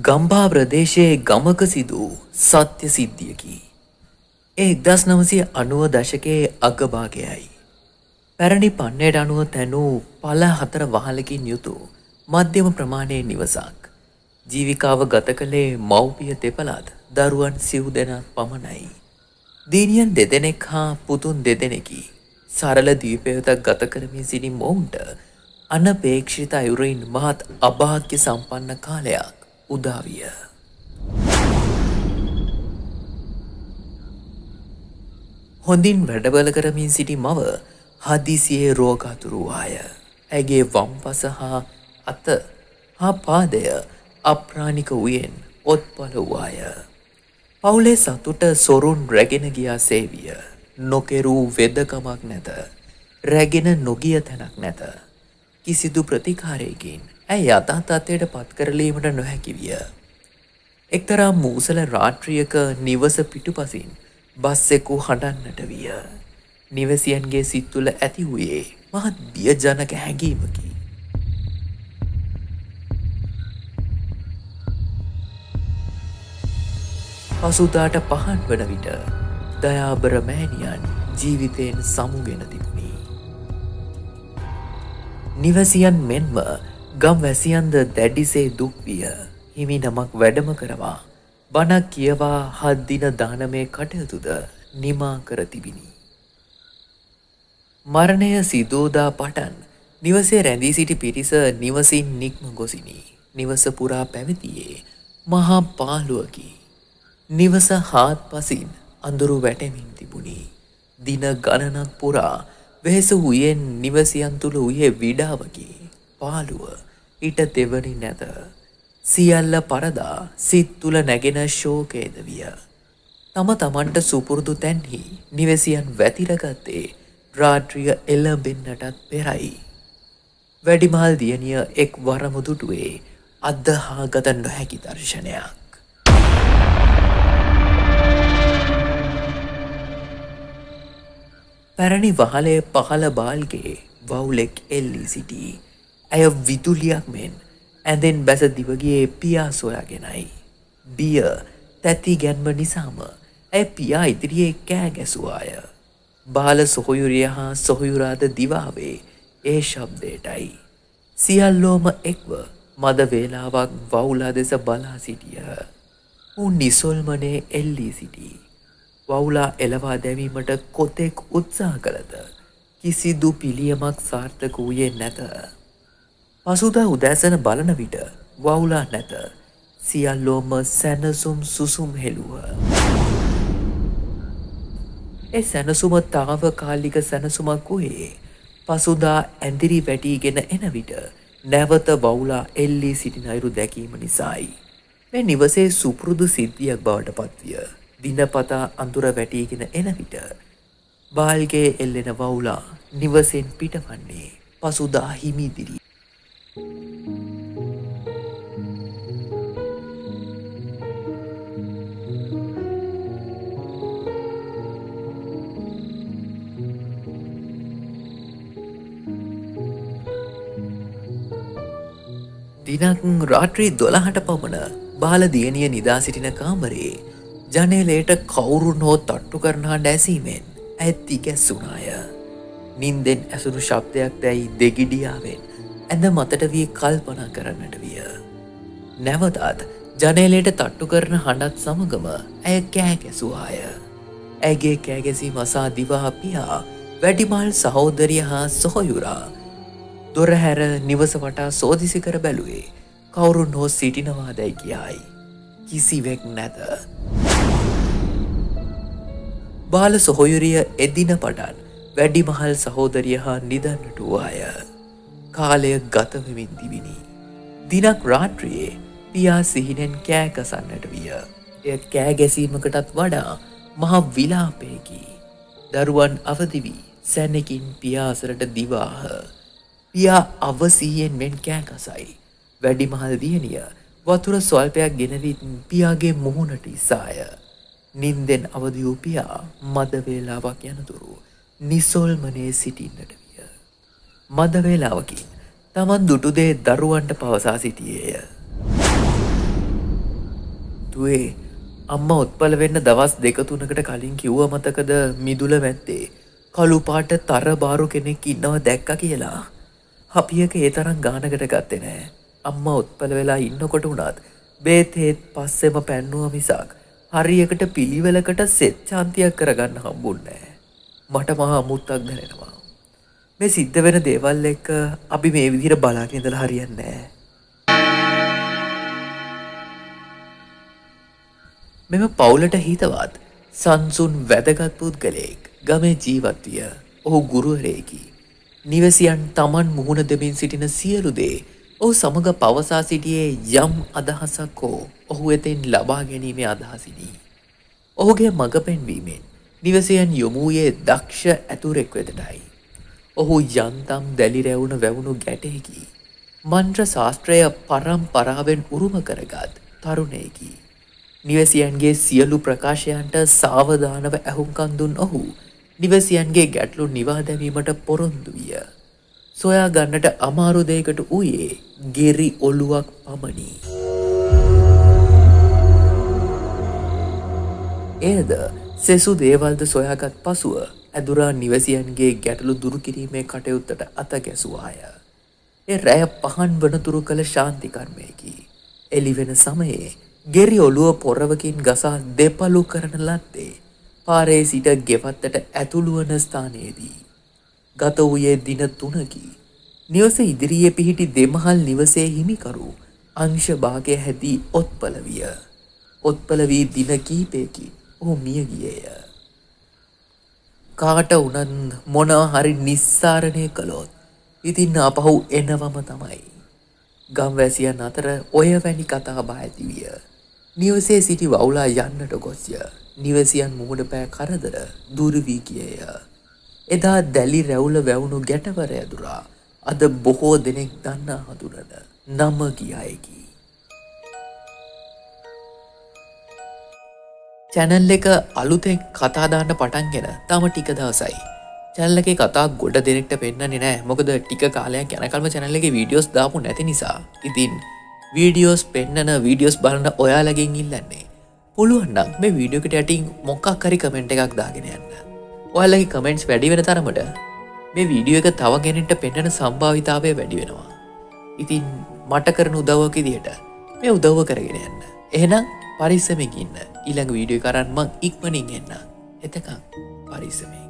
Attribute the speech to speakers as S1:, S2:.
S1: ගම්භා ප්‍රදේශයේ ගමක සිදු සත්‍ය සිද්ධියකි. 1990 දශකයේ අගභාගයයි. පැරණි පන්නයට අනුව තැනූ පළ 4 වහලකින් යුතු මධ්‍යම ප්‍රමාණයේ නිවසක්. ජීවිකාව ගත කළේ මව්පිය දෙපළත් දරුවන් සිව් දෙනාක් පමණයි. දීනියන් දෙදෙනෙක් හා පුතුන් දෙදෙනෙකි. සරල දීපයතක් ගත කරමින් සිටි මොවුන්ට අනපේක්ෂිත අයුරින් මහත් අභාග්‍ය සම්පන්න කාලයක් උදා විය. හොඳින් වැඩබල කරමින් සිටි මව හදිසියේ රෝගාතුරු ආය. ඇගේ වම්පස හා අත හා පාදය අප්‍රාණික වූයෙන් ඔත්පල වූවාය. පවුලේ සතුට සොරුන් රැගෙන ගියා සේවිය. නොකෙරූ වෙදකමක් නැත. රැගෙන නොගිය තැනක් නැත. කිසිදු ප්‍රතිකාරයකින් ඇය යථා තත්ත්වයට පත් කරලීමට නොහැකි විය. එක්තරා මූසල රාත්‍රියක නිවස පිටුපසින් බස්සෙකු හඬන්නට විය. නිවසියන්ගේ සිත් තුළ ඇති වූයේ මහත් බියජනක හැඟීමකි. පසුදාට පහන් වන විට දයාබර මෑණියන් ජීවිතයෙන් සමුගෙන තිබුණි. නිවසියන් මෙන්ම ගම් වැසියන්ද දැඩිසේ දුක් විය. හිමි නමක් වැඩම කරවා බණක් කියවා 7 දින දානමය කටයුතුද නිමා කර තිබිණි. මරණය සිදෝදා පටන් නිවසේ රැඳී සිටි පිරිස නිවසින් නික්ම ගොසිනි. නිවස පුරා පැවතියේ මහා පාළුවකි. නිවස හාත්පසින් අඳුරු වැටෙමින් තිබුණි. දින ගණනක් පුරා වෙහෙස වූයෙන් නිවසියන් තුළ වූයේ විඩාවකි. පාළුව ඊට දෙවනි නැත. සියල්ල පරදා සිත් තුළ නැගෙන ශෝකයද විය. තම තමන්ට සුපුරුදු තැන්හි නිවසියන් වැතිරගත්තේ රාත්‍රිය එළඹෙන්නටත් පෙරයි. වැඩිමහල් දියණිය එක් වරම දුටුවේ අද්දහාගත නොහැකි දර්ශනයක්. පැරණි වහලේ පහළ බාල්ගේ වවුලෙක් එල්ලී සිටී. ඇය විදුලියක් මෙන් ඇඳෙන් බැස දිවගියේ පියා සොයාගෙනයි. බිය තැති ගැන්ම නිසාම ඇය පියා ඉදිරියේ කෑ ගැසුවාය. බාල සොහොයුරිය හා සොහොයුරාද දිවාවේ ඒ ශබ්දයටයි. සියල්ලෝම එක්ව මද වේලාවක් වවුලා දෙස බලා සිටිය. ඌ නිසොල්මනේ එල්ලී සිටී. වවුලා එලවා දැමීමට කොතෙක් උත්සාහ කළද කිසිදු පිළියමක් සාර්ථක වූයේ නැත. පසුදා උදෑසන බලන විට වවුලා නැත. සියල්ලෝම සැනසුම් සුසුම් හෙළුව. ඒ සැනසුම තාවකාලික සැනසුමක් වූයේ පසුදා ඇඳිරි වැටීගෙන එන විට නැවත වවුලා එල්ලී සිටින අයුරු දැකීම නිසායි. මේ නිවසේ සුපුරුදු සිද්ධියක් බවට පත්විය. දිනපතා අඳුර වැටීගෙන එන විට බාල්ගේ එල්ලෙන වවුලා නිවසෙන් පිටවන්නේ පසුදා හිමිදිරි. දිනක් රාත්‍රී 12ට පමණ බාල දියණිය නිදා සිටින කාමරේ ජනේලයට කවුරුන් හෝ තට්ටු කරන හඬ ඇසීමෙන් ඇය තිගැස්සුනාය. නින්දෙන් ඇසුණු ශබ්දයක් දැයි දෙගිඩියාවෙන් ඇඳ මතට වී කල්පනා කරන්නට විය. නැවතත් ජනේලයට තට්ටු කරන හඬත් සමගම ඇය කෑ ගැසුවාය. ඇගේ කෑ ගැසීම අසා දිවා පියා වැඩිමල් සහෝදරිය හා සොහොයුරා දොර හැර නිවස වටා සෝදිසි කර බැලුවේ කවුරුන් හෝ සිටිනවාදැයි කියායි. කිසිවෙක් නැත. බාල සොහොයුරිය එදින පටන් වැඩිමහල් සහෝදරිය හා නිදන්නට වූවාය. කාලය ගතවෙමින් තිබිණි. දිනක් රාත්‍රියේ පියා සිහිනෙන් කෑ ගසන්නට විය. එය කෑ ගැසීමකටත් වඩා මහා විලාපයකි. දරුවන් අවදි වී සැනකින් පියා අසලට දිවාහ. පියා අවසියෙන් මෙන් කෑ ගසයි. වැඩිමහල් දියණිය වතුර ස්වල්පයක් ගෙනවිත් පියාගේ මුහුණට ඉසාය. නින්දෙන් අවදි වූ පියා මද වේලාවක් යනතුරු නිසොල්මනේ සිටින්නට විය. මද වේලාවකින් තමන් දුටු දේ දරුවන්ට පවසා සිටියේය. දුවේ අම්මා ඔත්පල වෙන්න දවස් 2-3කට කලින් කිව්ව මතකද මිදුල මැත්තේ කළු පාට තර බාරු කෙනෙක් ඉන්නව දැක්කා කියලා. අපි එක ඒ තරම් ගානකට ගත්තේ නෑ. අම්මා ඔත්පල වෙලා ඉන්නකොට උනත් බේත් හේත් පස්සෙම පැන්නුවා මිසක් හරියකට පිළිවෙලකට සෙත් ශාන්තියක් කරගන්න හම්බුන්නේ නෑ. මට මහා අමුත්තක් දැනෙනවා. මේ සිද්ධ වෙන දේවල් එක්ක අපි මේ විදිහට බලාගෙන ඉඳලා හරියන්නේ නෑ. මෙම පවුලට හිතවත් සංසුන් වැදගත් පුද්ගලයෙක් ගමේ ජීවත් විය. ඔහු ගුරුවරයෙකි. නිවසියන් තමන් මුහුණ දෙමින් සිටින සියලු දේ ඔහු සමග පවසා සිටියේ යම් අදහසක් හෝ ඔහු වෙතින් ලබා ගැනීමේ අදහසිනි. ඔහුගේ මඟ පෙන්වීමෙන් නිවසියන් යොමු වූයේ දක්ෂ ඇතුරෙක් වෙතටයි. ඔහු යන්තම් දැලි රැවුණ වැවුණු ගැටෙකි. මන්ත්‍ර ශාස්ත්‍රය පරම්පරාවෙන් උරුම කරගත් තරුණයෙකි. නිවසියන්ගේ සියලු ප්‍රකාශයන්ට සාවධානව ඇහුම්කන් දුන් ඔහු නිවසියන්ගේ ගැටලු නිවා දැමීමට පොරොන්දු විය. සොයා ගන්නට අමාරු දෙයකට වූයේ ගෙරි ඔළුවක් පමණි. එයද සෙසු දේවල්ද සොයාගත් පසුව ඇදුරා නිවසියන්ගේ ගැටලු දුරු කිරීමේ කටයුත්තට අත ගැසුවාය. ඒ රැය පහන් වනතුරු කළ ශාන්ති කර්මයකි. එළිවෙන සමයේ ගෙරි ඔළුව පොරවකින් ගසා දෙපළු කරන ලද්දේ පාරේ සිට ගෙවත්තට ඇතුළු වන ස්ථානයේදී ගත වූයේ දින 3කි. නිවස ඉදිරියේ පිහිටි දෙමහල් නිවසේ හිමිකරු අංශ භාගය හැදී ඔත්පල විය. ඔත්පල වී දින කීපයකින් ඔහු මිය ගියේය. කාට උනන් මොනවා හරි නිස්සාරණය කළොත් ඉතින් ආපහු එනවම තමයි. ගම්වැසියන් අතර ඔය වැනි කතා බහ ඇති විය. නිවසේ සිටි වවුලා යන්නට ගොස්ය. නිවසියන් මුහුණ පෑ කරදර දුර වී ගියේය. එදා දැලි රැවුල වැවුණු ගැටවර ඇදුරා අද බොහෝ දෙනෙක් දන්නා හඳුනන නම කියයිකි. චැනල් එක අලුතෙන් කතා දාන්න පටන්ගෙන තම ටික දවසයි. චැනල් එකේ කතා ගොඩ දෙනෙක්ට පෙන්නන්නේ නැහැ. මොකද ටික කාලයක් යනකල්ම චැනල් එකේ වීඩියෝස් දාපු නැති නිසා. ඉතින් වීඩියෝස් පෙන්නන වීඩියෝස් බලන ඔයාලගෙන් ඉල්ලන්නේ පුළුවන් නම් මේ වීඩියෝ එකට යටින් මොකක් හරි කමෙන්ට් එකක් දාගෙන යන්න. ඔයාලගේ කමෙන්ට්ස් වැඩි වෙන තරමට මේ වීඩියෝ එක තව කෙනෙක්ට පෙන්වන සම්භාවිතාවය වැඩි වෙනවා. ඉතින් මට කරන උදව්වක් විදියට මේ උදව්ව කරගෙන යන්න. එහෙනම් පරිස්සමෙන් ඉන්න. ඊළඟ වීඩියෝ එක අරන් මං ඉක්මනින් එන්න. එතකන් පරිස්සමෙන්